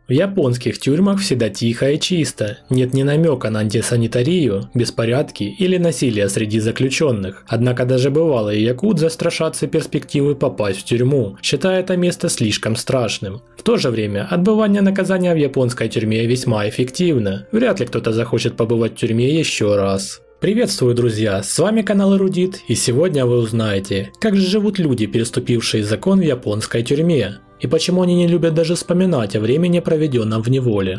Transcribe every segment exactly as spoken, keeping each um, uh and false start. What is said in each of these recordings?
В японских тюрьмах всегда тихо и чисто, нет ни намека на антисанитарию, беспорядки или насилие среди заключенных. Однако даже бывалые якудза страшатся перспективы попасть в тюрьму, считая это место слишком страшным. В то же время отбывание наказания в японской тюрьме весьма эффективно, вряд ли кто-то захочет побывать в тюрьме еще раз. Приветствую, друзья, с вами канал Эрудит, и сегодня вы узнаете, как же живут люди, переступившие закон в японской тюрьме, и почему они не любят даже вспоминать о времени, проведенном в неволе.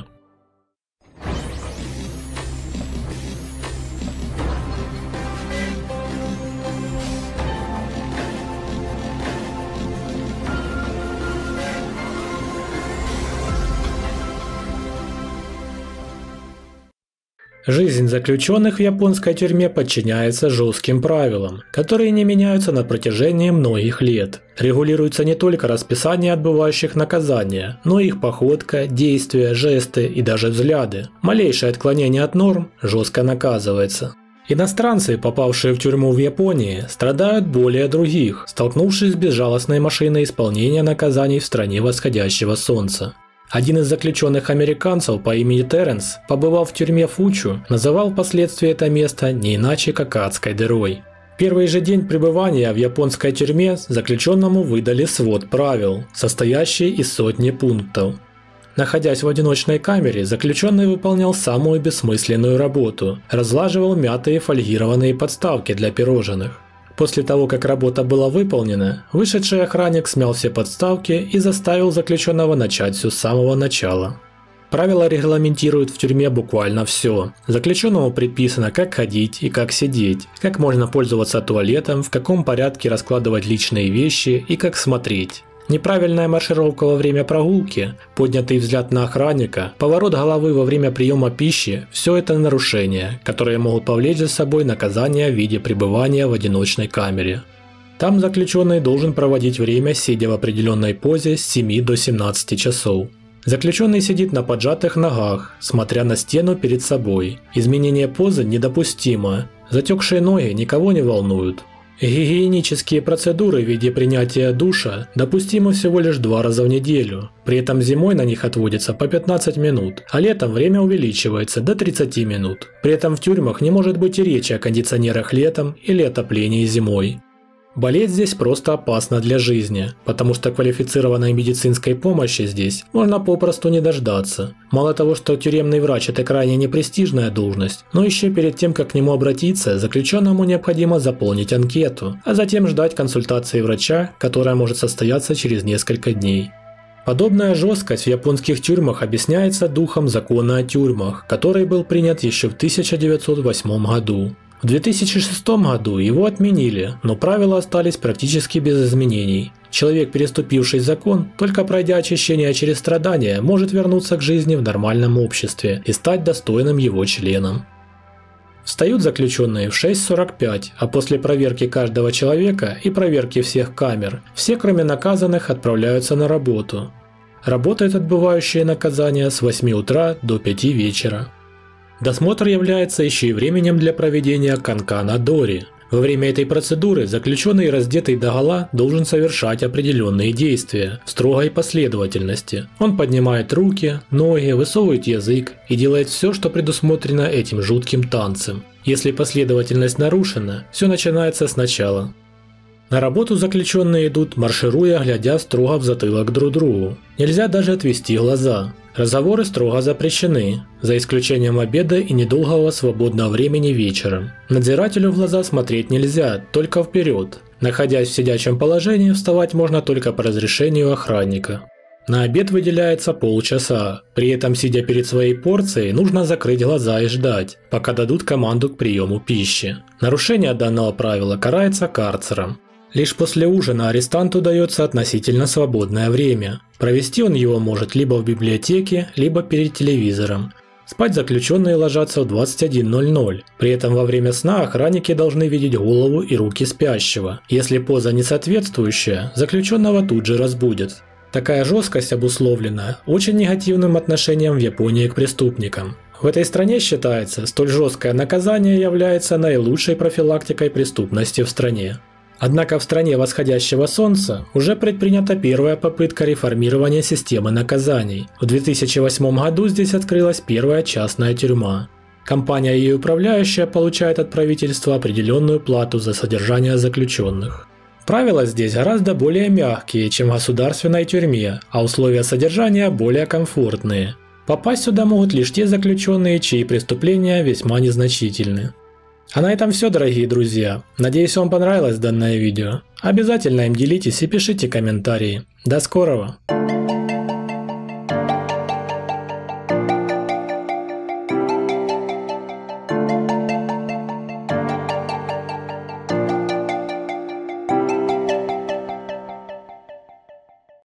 Жизнь заключенных в японской тюрьме подчиняется жестким правилам, которые не меняются на протяжении многих лет. Регулируется не только расписание отбывающих наказания, но и их походка, действия, жесты и даже взгляды. Малейшее отклонение от норм жестко наказывается. Иностранцы, попавшие в тюрьму в Японии, страдают более других, столкнувшись с безжалостной машиной исполнения наказаний в стране восходящего солнца. Один из заключенных американцев по имени Терренс, побывав в тюрьме Фучу, называл впоследствии это место не иначе как адской дырой. В первый же день пребывания в японской тюрьме заключенному выдали свод правил, состоящий из сотни пунктов. Находясь в одиночной камере, заключенный выполнял самую бессмысленную работу – разлаживал мятые фольгированные подставки для пирожных. После того, как работа была выполнена, вышедший охранник смял все подставки и заставил заключенного начать все с самого начала. Правила регламентируют в тюрьме буквально все. Заключенному предписано, как ходить и как сидеть, как можно пользоваться туалетом, в каком порядке раскладывать личные вещи и как смотреть. Неправильная маршировка во время прогулки, поднятый взгляд на охранника, поворот головы во время приема пищи – все это нарушения, которые могут повлечь за собой наказание в виде пребывания в одиночной камере. Там заключенный должен проводить время, сидя в определенной позе с семи до семнадцати часов. Заключенный сидит на поджатых ногах, смотря на стену перед собой. Изменение позы недопустимо, затекшие ноги никого не волнуют. Гигиенические процедуры в виде принятия душа допустимы всего лишь два раза в неделю, при этом зимой на них отводится по пятнадцать минут, а летом время увеличивается до тридцати минут. При этом в тюрьмах не может быть и речи о кондиционерах летом или отоплении зимой. Болеть здесь просто опасно для жизни, потому что квалифицированной медицинской помощи здесь можно попросту не дождаться. Мало того, что тюремный врач – это крайне непрестижная должность, но еще перед тем, как к нему обратиться, заключенному необходимо заполнить анкету, а затем ждать консультации врача, которая может состояться через несколько дней. Подобная жесткость в японских тюрьмах объясняется духом закона о тюрьмах, который был принят еще в тысяча девятьсот восьмом году. В две тысячи шестом году его отменили, но правила остались практически без изменений. Человек, переступивший закон, только пройдя очищение через страдания, может вернуться к жизни в нормальном обществе и стать достойным его членом. Встают заключенные в шесть сорок пять, а после проверки каждого человека и проверки всех камер, все кроме наказанных отправляются на работу. Работают отбывающие наказания с восьми утра до пяти вечера. Досмотр является еще и временем для проведения канкан-дори. Во время этой процедуры заключенный, раздетый догола, должен совершать определенные действия в строгой последовательности. Он поднимает руки, ноги, высовывает язык и делает все, что предусмотрено этим жутким танцем. Если последовательность нарушена, все начинается сначала. На работу заключенные идут, маршируя, глядя строго в затылок друг другу. Нельзя даже отвести глаза. Разговоры строго запрещены, за исключением обеда и недолгого свободного времени вечером. Надзирателю в глаза смотреть нельзя, только вперед. Находясь в сидячем положении, вставать можно только по разрешению охранника. На обед выделяется полчаса, при этом, сидя перед своей порцией, нужно закрыть глаза и ждать, пока дадут команду к приему пищи. Нарушение данного правила карается карцером. Лишь после ужина арестанту дается относительно свободное время. Провести он его может либо в библиотеке, либо перед телевизором. Спать заключенные ложатся в двадцать один ноль ноль. При этом во время сна охранники должны видеть голову и руки спящего. Если поза не соответствующая, заключенного тут же разбудят. Такая жесткость обусловлена очень негативным отношением в Японии к преступникам. В этой стране считается, столь жесткое наказание является наилучшей профилактикой преступности в стране. Однако в стране восходящего солнца уже предпринята первая попытка реформирования системы наказаний. В две тысячи восьмом году здесь открылась первая частная тюрьма. Компания и ее управляющая получают от правительства определенную плату за содержание заключенных. Правила здесь гораздо более мягкие, чем в государственной тюрьме, а условия содержания более комфортные. Попасть сюда могут лишь те заключенные, чьи преступления весьма незначительны. А на этом все, дорогие друзья. Надеюсь, вам понравилось данное видео. Обязательно им делитесь и пишите комментарии. До скорого!